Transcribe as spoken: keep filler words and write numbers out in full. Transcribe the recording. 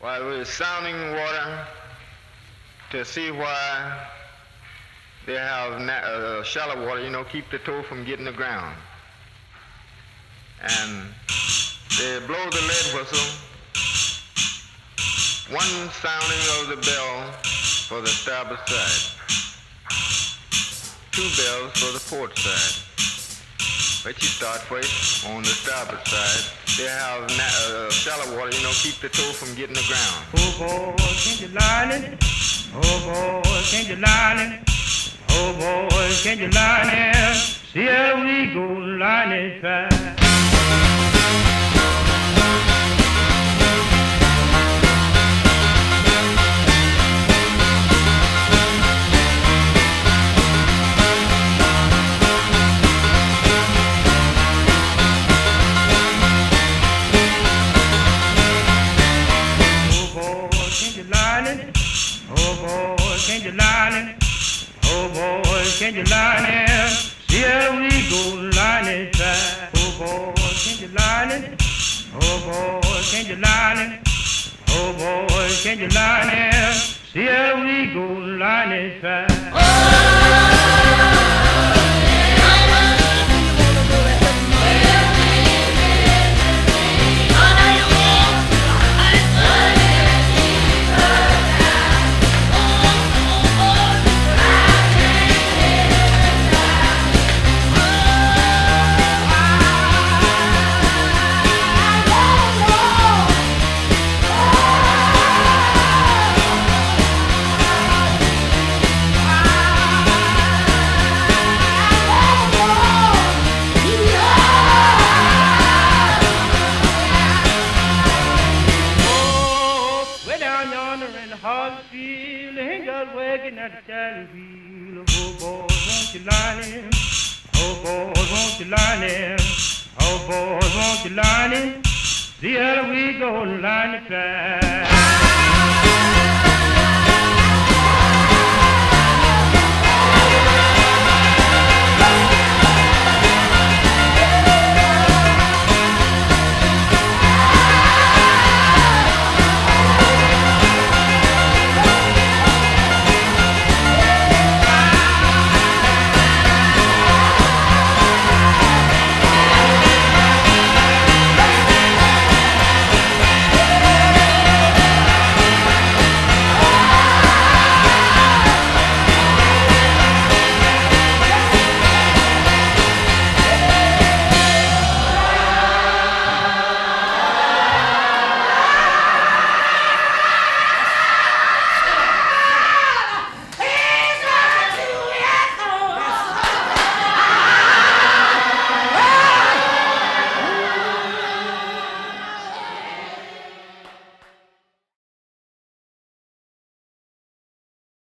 while we're sounding water to see why they have na- uh, shallow water, you know, keep the tow from getting the ground. And they blow the lead whistle, one sounding of the bell for the starboard side, two bells for the port side. But you start first on the starboard side. They have na- uh, shallow water, you know, keep the tow from getting the ground. Oh boy, can't you line it? Oh boy, can't you line it? Oh boy, can't you line it? See how we go line it fast. Oh boy, can't you line it? Oh boy, can't you line it? See how we go line it fast. Oh boy, can't you line it? Oh boy, can't you line it? Oh boy, can't you line it? See how we go line it fast. Hartsfield, ain't just working at the tally wheel. Oh boys, won't you line him? Oh boys, won't you line him? Oh boys, won't you line him? See how we go line the track.